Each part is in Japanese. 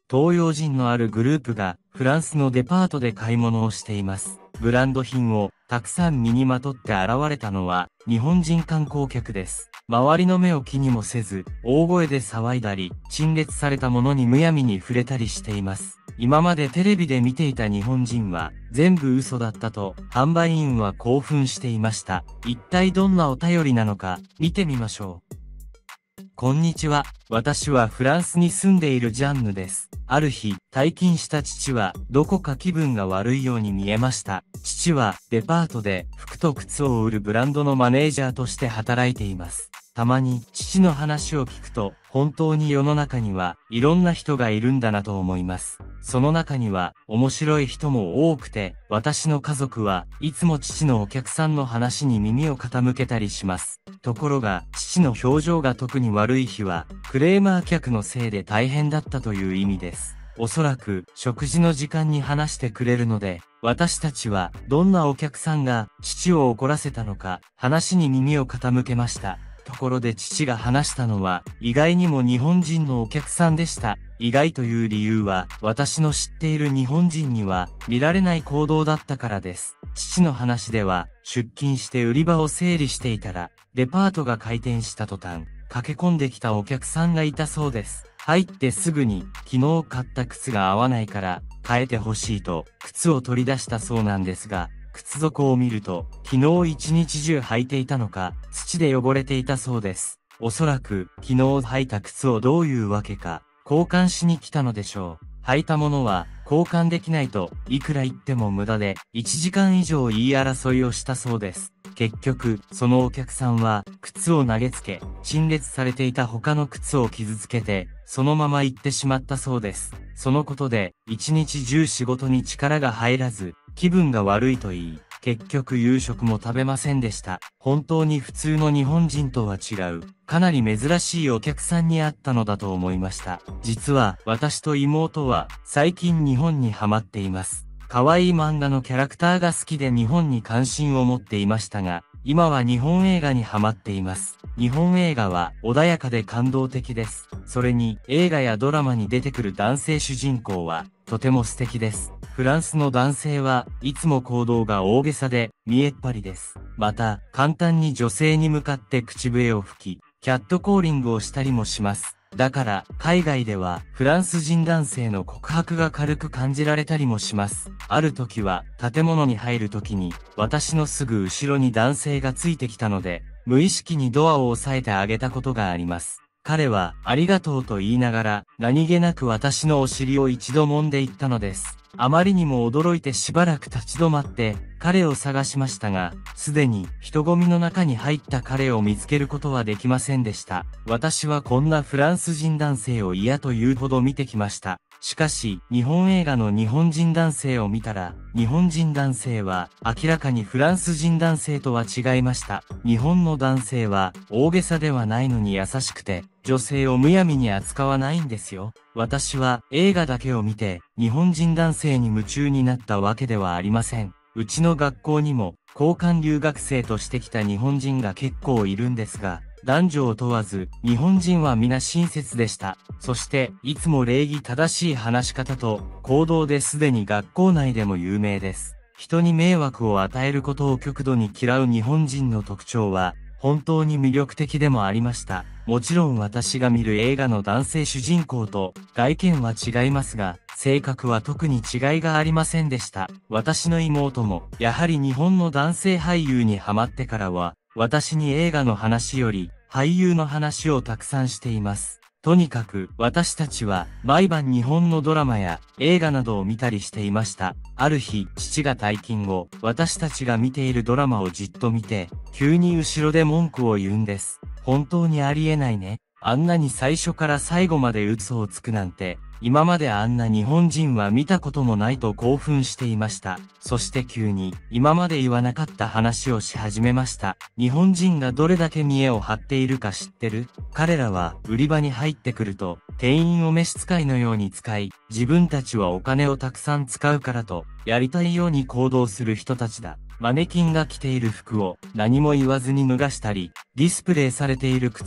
東洋人のあるグループがフランスのデパートで買い物をしています。ブランド品をたくさん身にまとって現れたのは日本人観光客です。周りの目を気にもせず、大声で騒いだり、陳列されたものにむやみに触れたりしています。今までテレビで見ていた日本人は全部嘘だったと販売員は興奮していました。一体どんなお便りなのか見てみましょう。こんにちは。私はフランスに住んでいるジャンヌです。ある日、退勤した父はどこか気分が悪いように見えました。父はデパートで服と靴を売るブランドのマネージャーとして働いています。たまに父の話を聞くと、本当に世の中にはいろんな人がいるんだなと思います。その中には面白い人も多くて、私の家族はいつも父のお客さんの話に耳を傾けたりします。ところが、父の表情が特に悪い日は、クレーマー客のせいで大変だったという意味です。おそらく食事の時間に話してくれるので、私たちはどんなお客さんが父を怒らせたのか、話に耳を傾けました。ところで父が話したのは、意外にも日本人のお客さんでした。意外という理由は、私の知っている日本人には見られない行動だったからです。父の話では、出勤して売り場を整理していたら、デパートが開店した途端、駆け込んできたお客さんがいたそうです。入ってすぐに、昨日買った靴が合わないから、変えてほしいと、靴を取り出したそうなんですが、靴底を見ると、昨日一日中履いていたのか、土で汚れていたそうです。おそらく、昨日履いた靴をどういうわけか、交換しに来たのでしょう。履いたものは、交換できないと、いくら言っても無駄で、1時間以上言い争いをしたそうです。結局、そのお客さんは、靴を投げつけ、陳列されていた他の靴を傷つけて、そのまま行ってしまったそうです。そのことで、一日中仕事に力が入らず、気分が悪いと言い、結局夕食も食べませんでした。本当に普通の日本人とは違う、かなり珍しいお客さんに会ったのだと思いました。実は、私と妹は、最近日本にハマっています。可愛い漫画のキャラクターが好きで日本に関心を持っていましたが、今は日本映画にハマっています。日本映画は穏やかで感動的です。それに映画やドラマに出てくる男性主人公はとても素敵です。フランスの男性はいつも行動が大げさで見えっ張りです。また簡単に女性に向かって口笛を吹き、キャットコーリングをしたりもします。だから海外ではフランス人男性の告白が軽く感じられたりもします。ある時は建物に入る時に私のすぐ後ろに男性がついてきたので無意識にドアを押さえてあげたことがあります。彼はありがとうと言いながら何気なく私のお尻を一度揉んでいったのです。あまりにも驚いてしばらく立ち止まって彼を探しましたが、すでに人混みの中に入った彼を見つけることはできませんでした。私はこんなフランス人男性を嫌というほど見てきました。しかし、日本映画の日本人男性を見たら、日本人男性は明らかにフランス人男性とは違いました。日本の男性は大げさではないのに優しくて、女性をむやみに扱わないんですよ。私は映画だけを見て、日本人男性に夢中になったわけではありません。うちの学校にも交換留学生としてきた日本人が結構いるんですが、男女を問わず、日本人は皆親切でした。そして、いつも礼儀正しい話し方と行動ですでに学校内でも有名です。人に迷惑を与えることを極度に嫌う日本人の特徴は、本当に魅力的でもありました。もちろん私が見る映画の男性主人公と外見は違いますが、性格は特に違いがありませんでした。私の妹も、やはり日本の男性俳優にハマってからは、私に映画の話より俳優の話をたくさんしています。とにかく私たちは毎晩日本のドラマや映画などを見たりしていました。ある日、父が退勤後、私たちが見ているドラマをじっと見て、急に後ろで文句を言うんです。本当にありえないね。あんなに最初から最後まで嘘をつくなんて、今まであんな日本人は見たこともないと興奮していました。そして急に、今まで言わなかった話をし始めました。日本人がどれだけ見栄を張っているか知ってる？彼らは売り場に入ってくると、店員を召使いのように使い、自分たちはお金をたくさん使うからと、やりたいように行動する人たちだ。マネキンが着ている服を何も言わずに脱がしたり、ディスプレイされている靴も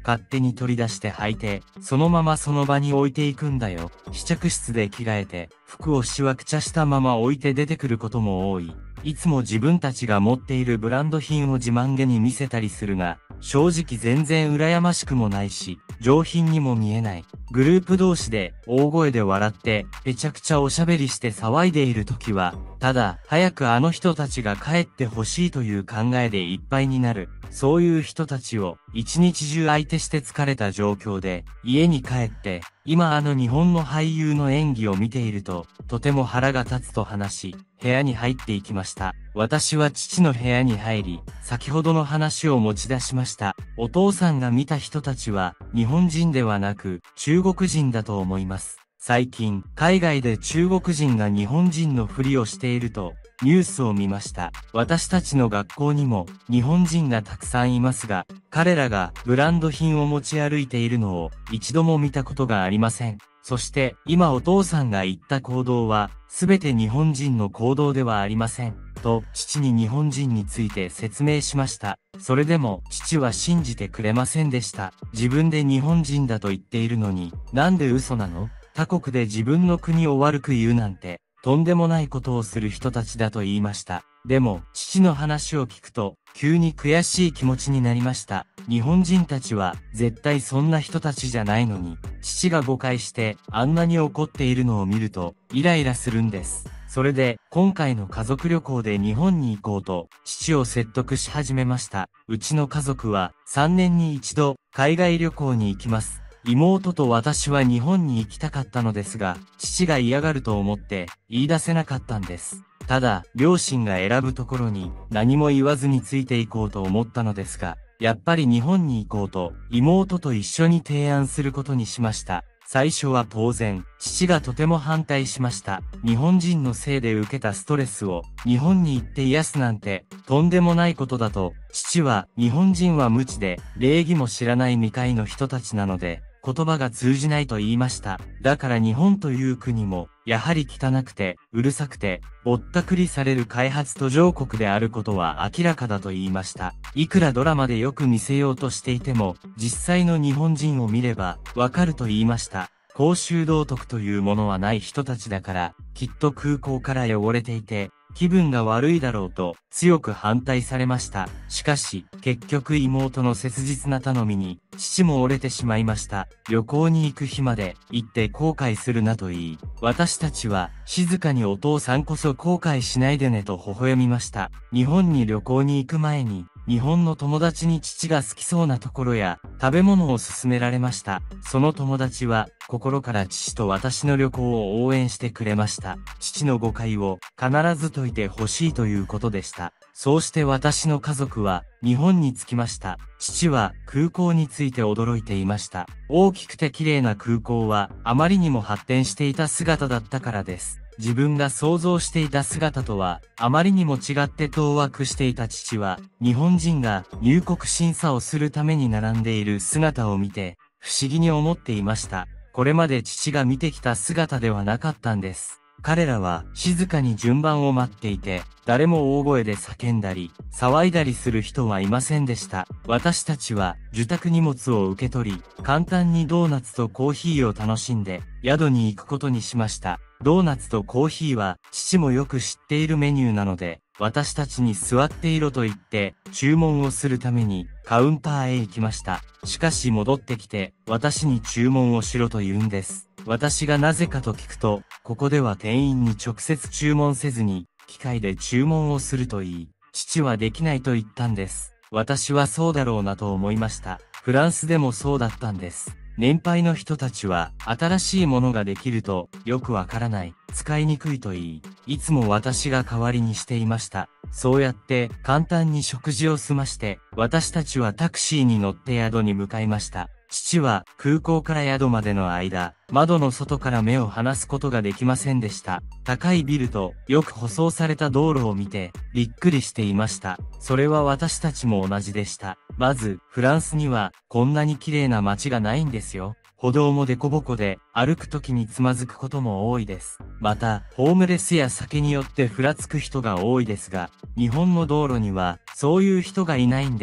勝手に取り出して履いて、そのままその場に置いていくんだよ。試着室で着替えて、服をしわくちゃしたまま置いて出てくることも多い。いつも自分たちが持っているブランド品を自慢げに見せたりするが、正直全然羨ましくもないし、上品にも見えない。グループ同士で大声で笑って、めちゃくちゃおしゃべりして騒いでいる時は、ただ、早くあの人たちが帰ってほしいという考えでいっぱいになる。そういう人たちを一日中相手して疲れた状況で家に帰って今日本の俳優の演技を見ているととても腹が立つと話し部屋に入っていきました。私は父の部屋に入り先ほどの話を持ち出しました。お父さんが見た人たちは日本人ではなく中国人だと思います。最近海外で中国人が日本人のふりをしているとニュースを見ました。私たちの学校にも日本人がたくさんいますが、彼らがブランド品を持ち歩いているのを一度も見たことがありません。そして今お父さんが言った行動は全て日本人の行動ではありません。と父に日本人について説明しました。それでも父は信じてくれませんでした。自分で日本人だと言っているのに、なんで嘘なの？他国で自分の国を悪く言うなんて。とんでもないことをする人たちだと言いました。でも、父の話を聞くと、急に悔しい気持ちになりました。日本人たちは、絶対そんな人たちじゃないのに、父が誤解して、あんなに怒っているのを見ると、イライラするんです。それで、今回の家族旅行で日本に行こうと、父を説得し始めました。うちの家族は、3年に一度、海外旅行に行きます。妹と私は日本に行きたかったのですが、父が嫌がると思って言い出せなかったんです。ただ、両親が選ぶところに何も言わずについていこうと思ったのですが、やっぱり日本に行こうと妹と一緒に提案することにしました。最初は当然、父がとても反対しました。日本人のせいで受けたストレスを日本に行って癒すなんてとんでもないことだと、父は日本人は無知で礼儀も知らない未開の人たちなので、言葉が通じないと言いました。だから日本という国も、やはり汚くて、うるさくて、ぼったくりされる開発途上国であることは明らかだと言いました。いくらドラマでよく見せようとしていても、実際の日本人を見れば、わかると言いました。公衆道徳というものはない人たちだから、きっと空港から汚れていて、気分が悪いだろうと強く反対されました。しかし、結局妹の切実な頼みに、父も折れてしまいました。旅行に行く日まで行って後悔するなと言い、私たちは静かにお父さんこそ後悔しないでねと微笑みました。日本に旅行に行く前に、日本の友達に父が好きそうなところや食べ物を勧められました。その友達は心から父と私の旅行を応援してくれました。父の誤解を必ず解いてほしいということでした。そうして私の家族は日本に着きました。父は空港について驚いていました。大きくて綺麗な空港はあまりにも発展していた姿だったからです。自分が想像していた姿とはあまりにも違って当惑していた父は日本人が入国審査をするために並んでいる姿を見て不思議に思っていました。これまで父が見てきた姿ではなかったんです。彼らは静かに順番を待っていて、誰も大声で叫んだり、騒いだりする人はいませんでした。私たちは受託荷物を受け取り、簡単にドーナツとコーヒーを楽しんで、宿に行くことにしました。ドーナツとコーヒーは父もよく知っているメニューなので、私たちに座っていろと言って注文をするためにカウンターへ行きました。しかし戻ってきて私に注文をしろと言うんです。私がなぜかと聞くと、ここでは店員に直接注文せずに機械で注文をすると言い、父はできないと言ったんです。私はそうだろうなと思いました。フランスでもそうだったんです。年配の人たちは新しいものができるとよくわからない、使いにくいと言い、いつも私が代わりにしていました。そうやって簡単に食事を済まして私たちはタクシーに乗って宿に向かいました。父は空港から宿までの間、窓の外から目を離すことができませんでした。高いビルとよく舗装された道路を見てびっくりしていました。それは私たちも同じでした。まず、フランスにはこんなに綺麗な街がないんですよ。歩道もデコボコで歩く時につまずくことも多いです。また、ホームレスや酒によってふらつく人が多いですが、日本の道路にはそういう人がいないんです。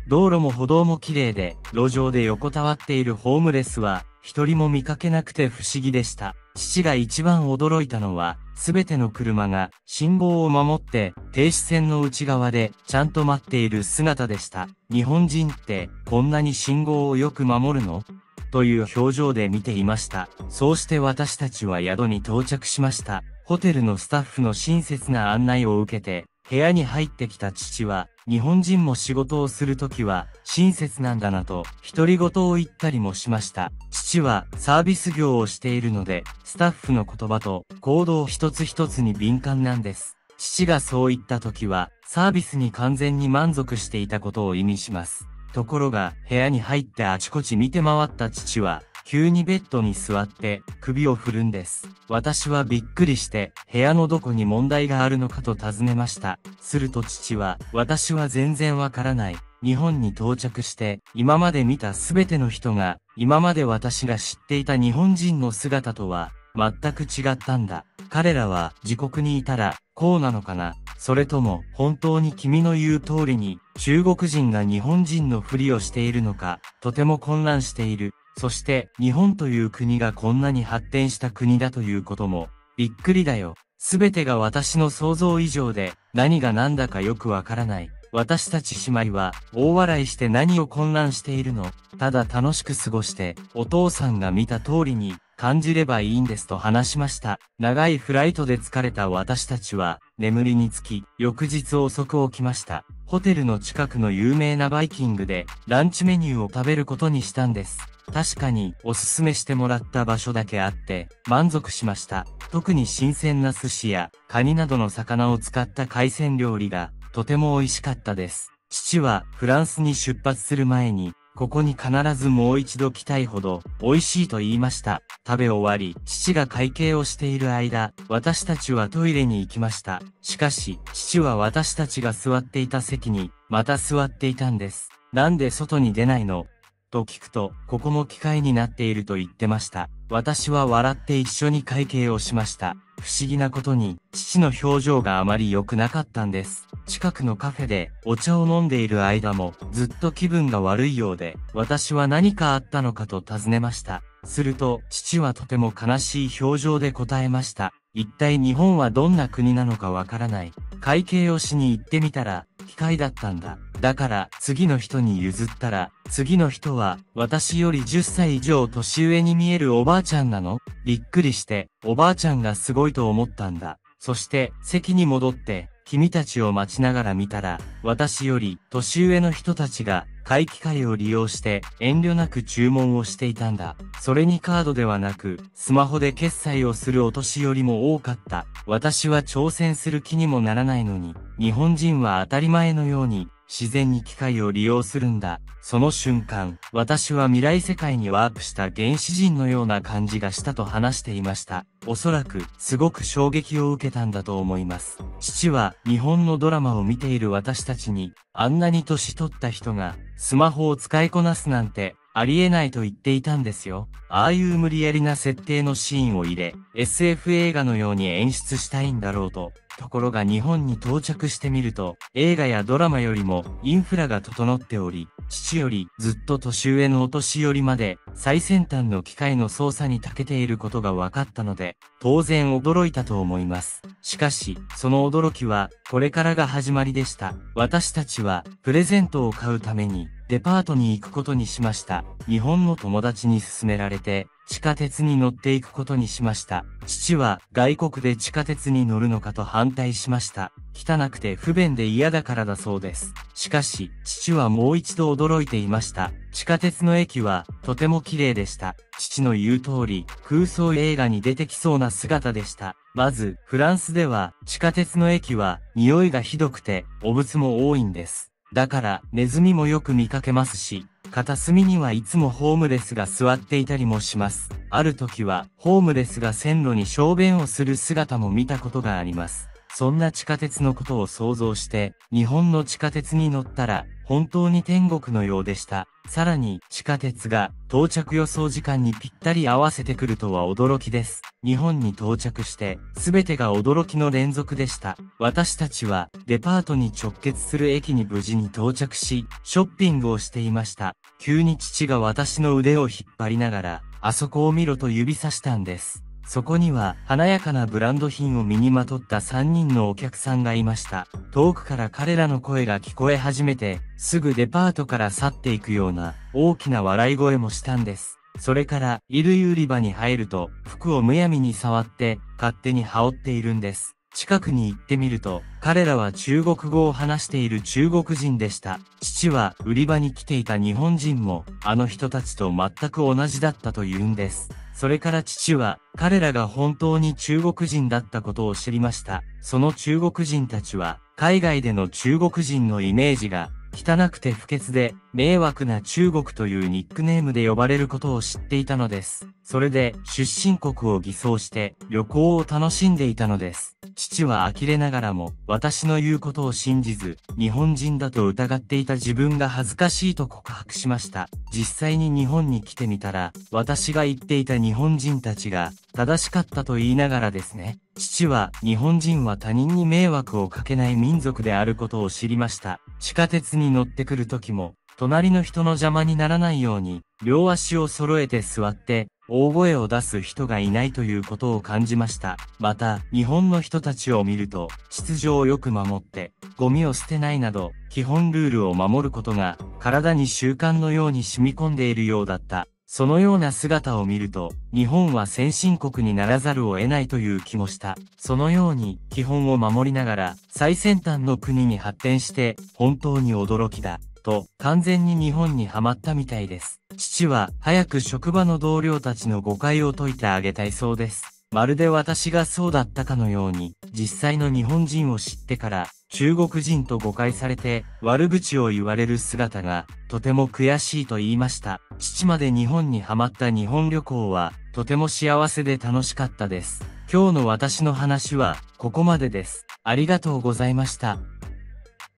道路も歩道も綺麗で、路上で横たわっているホームレスは、一人も見かけなくて不思議でした。父が一番驚いたのは、すべての車が信号を守って停止線の内側でちゃんと待っている姿でした。日本人ってこんなに信号をよく守るの？という表情で見ていました。そうして私たちは宿に到着しました。ホテルのスタッフの親切な案内を受けて、部屋に入ってきた父は、日本人も仕事をするときは親切なんだなと独り言を言ったりもしました。父はサービス業をしているので、スタッフの言葉と行動一つ一つに敏感なんです。父がそう言ったときは、サービスに完全に満足していたことを意味します。ところが、部屋に入ってあちこち見て回った父は、急にベッドに座って首を振るんです。私はびっくりして部屋のどこに問題があるのかと尋ねました。すると父は、私は全然わからない。日本に到着して今まで見たすべての人が今まで私が知っていた日本人の姿とは全く違ったんだ。彼らは自国にいたらこうなのかな。それとも本当に君の言う通りに中国人が日本人のふりをしているのか、とても混乱している。そして日本という国がこんなに発展した国だということもびっくりだよ。すべてが私の想像以上で何が何だかよくわからない。私たち姉妹は大笑いして何を混乱しているの？ただ楽しく過ごしてお父さんが見た通りに感じればいいんですと話しました。長いフライトで疲れた私たちは眠りにつき翌日遅く起きました。ホテルの近くの有名なバイキングでランチメニューを食べることにしたんです。確かにおすすめしてもらった場所だけあって満足しました。特に新鮮な寿司やカニなどの魚を使った海鮮料理がとても美味しかったです。父はフランスに出発する前にここに必ずもう一度来たいほど美味しいと言いました。食べ終わり、父が会計をしている間、私たちはトイレに行きました。しかし、父は私たちが座っていた席にまた座っていたんです。なんで外に出ないの？と聞くと、ここも機会になっていると言ってました。私は笑って一緒に会計をしました。不思議なことに、父の表情があまり良くなかったんです。近くのカフェでお茶を飲んでいる間もずっと気分が悪いようで、私は何かあったのかと尋ねました。すると、父はとても悲しい表情で答えました。一体日本はどんな国なのかわからない。会計をしに行ってみたら、機械だったんだ。だから次の人に譲ったら、次の人は私より10歳以上年上に見えるおばあちゃんなの？びっくりして、おばあちゃんがすごいと思ったんだ。そして席に戻って君たちを待ちながら見たら、私より年上の人たちが買い機会を利用して遠慮なく注文をしていたんだ。それにカードではなくスマホで決済をするお年寄りも多かった。私は挑戦する気にもならないのに、日本人は当たり前のように自然に機械を利用するんだ。その瞬間、私は未来世界にワープした原始人のような感じがしたと話していました。おそらく、すごく衝撃を受けたんだと思います。父は、日本のドラマを見ている私たちに、あんなに年取った人が、スマホを使いこなすなんて、ありえないと言っていたんですよ。ああいう無理やりな設定のシーンを入れ、SF 映画のように演出したいんだろうと。ところが日本に到着してみると、映画やドラマよりもインフラが整っており、父よりずっと年上のお年寄りまで最先端の機械の操作に長けていることが分かったので、当然驚いたと思います。しかし、その驚きはこれからが始まりでした。私たちはプレゼントを買うためにデパートに行くことにしました。日本の友達に勧められて、地下鉄に乗っていくことにしました。父は外国で地下鉄に乗るのかと反対しました。汚くて不便で嫌だからだそうです。しかし、父はもう一度驚いていました。地下鉄の駅はとても綺麗でした。父の言う通り、空想映画に出てきそうな姿でした。まず、フランスでは地下鉄の駅は匂いがひどくて、汚物も多いんです。だから、ネズミもよく見かけますし、片隅にはいつもホームレスが座っていたりもします。ある時は、ホームレスが線路に小便をする姿も見たことがあります。 そんな地下鉄のことを想像して、日本の地下鉄に乗ったら、本当に天国のようでした。さらに、地下鉄が到着予想時間にぴったり合わせてくるとは驚きです。日本に到着して、すべてが驚きの連続でした。私たちは、デパートに直結する駅に無事に到着し、ショッピングをしていました。急に父が私の腕を引っ張りながら、あそこを見ろと指さしたんです。そこには華やかなブランド品を身にまとった3人のお客さんがいました。遠くから彼らの声が聞こえ始めて、すぐデパートから去っていくような大きな笑い声もしたんです。それから衣類売り場に入ると服をむやみに触って勝手に羽織っているんです。近くに行ってみると、彼らは中国語を話している中国人でした。父は売り場に来ていた日本人もあの人たちと全く同じだったというんです。それから父は彼らが本当に中国人だったことを知りました。その中国人たちは海外での中国人のイメージが汚くて不潔で迷惑な中国というニックネームで呼ばれることを知っていたのです。それで出身国を偽装して旅行を楽しんでいたのです。父は呆れながらも私の言うことを信じず、日本人だと疑っていた自分が恥ずかしいと告白しました。実際に日本に来てみたら、私が言っていた日本人たちが正しかったと言いながらですね。父は日本人は他人に迷惑をかけない民族であることを知りました。地下鉄に乗ってくる時も、隣の人の邪魔にならないように、両足を揃えて座って、大声を出す人がいないということを感じました。また、日本の人たちを見ると、秩序をよく守って、ゴミを捨てないなど、基本ルールを守ることが、体に習慣のように染み込んでいるようだった。そのような姿を見ると、日本は先進国にならざるを得ないという気もした。そのように、基本を守りながら、最先端の国に発展して、本当に驚きだ。と、完全に日本にはまったみたいです。父は、早く職場の同僚たちの誤解を解いてあげたいそうです。まるで私がそうだったかのように、実際の日本人を知ってから、中国人と誤解されて、悪口を言われる姿が、とても悔しいと言いました。父まで日本にはまった日本旅行は、とても幸せで楽しかったです。今日の私の話は、ここまでです。ありがとうございました。